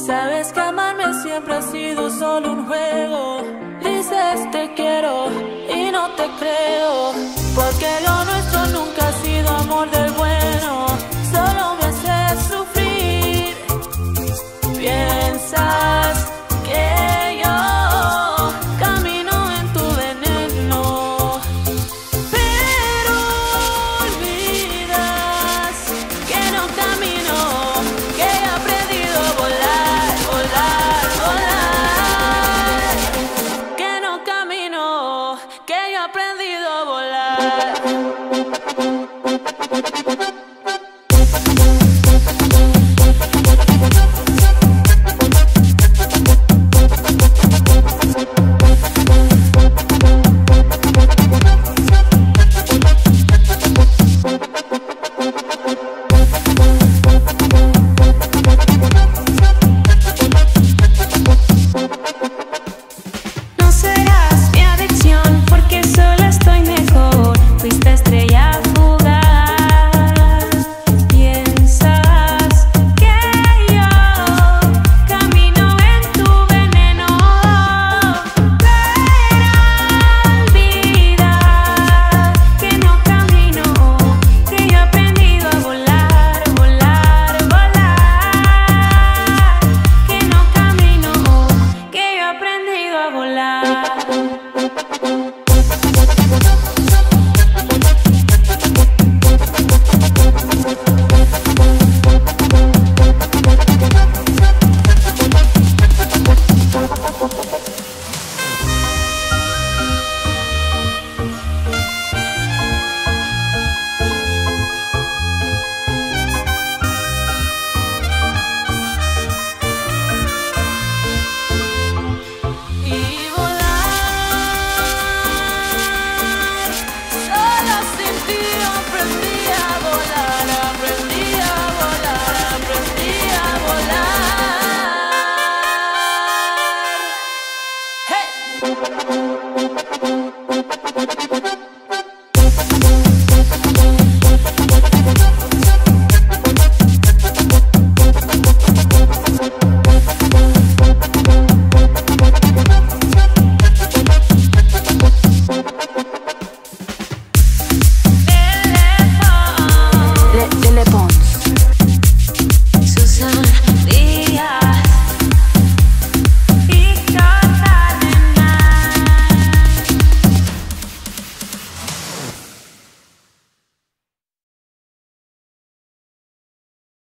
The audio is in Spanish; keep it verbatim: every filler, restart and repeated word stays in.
Sabes que amarme siempre ha sido solo un juego. Dices te quiero y no te creo, porque lo nuestro nunca ha sido amor del bueno. Solo me haces sufrir. Piensas que yo camino en tu veneno, pero olvidas que no camino, que he aprendido a volar, volar, volar. Que no camino, que yo he aprendido a volar.